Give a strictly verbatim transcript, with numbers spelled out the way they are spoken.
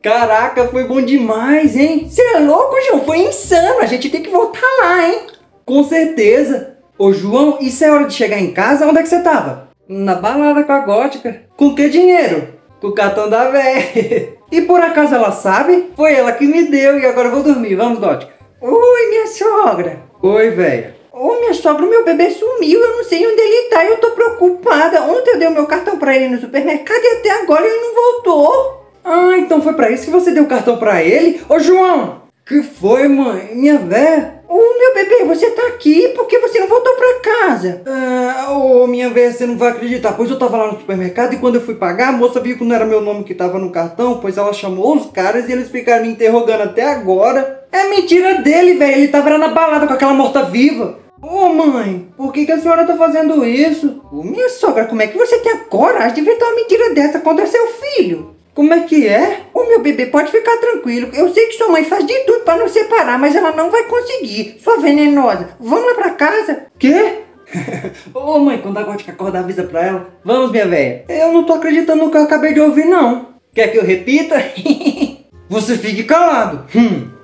Caraca, foi bom demais, hein? Você é louco, João? Foi insano. A gente tem que voltar lá, hein? Com certeza. Ô, João, isso é hora de chegar em casa? Onde é que você tava? Na balada com a Gótica. Com que dinheiro? Com o cartão da véia. E por acaso ela sabe? Foi ela que me deu e agora eu vou dormir. Vamos, Gótica. Oi, minha sogra. Oi, véia. Ô, minha sogra, o meu bebê sumiu. Eu não sei onde ele tá. Eu tô preocupada. Ontem eu dei o meu cartão pra ele no supermercado e até agora ele não voltou. Ah, então foi pra isso que você deu o cartão pra ele? Ô, João. Que foi, mãe? Minha véia. Ô, meu bebê, você tá aqui? Por que você não voltou pra casa? Ah, ô, minha véia, você não vai acreditar. Pois eu tava lá no supermercado e quando eu fui pagar, a moça viu que não era meu nome que tava no cartão, pois ela chamou os caras e eles ficaram me interrogando até agora. É mentira dele, velho. Ele tava lá na balada com aquela morta-viva. Ô, mãe, por que que a senhora tá fazendo isso? Ô, minha sogra, como é que você tem a coragem de inventar uma mentira dessa contra seu filho? Como é que é? Ô, meu bebê, pode ficar tranquilo. Eu sei que sua mãe faz de tudo pra nos separar, mas ela não vai conseguir. Sua venenosa. Vamos lá pra casa. Quê? Ô, mãe, quando a Gótica acordar, avisa pra ela. Vamos, minha véia. Eu não tô acreditando no que eu acabei de ouvir, não. Quer que eu repita? Você fique calado. Hum.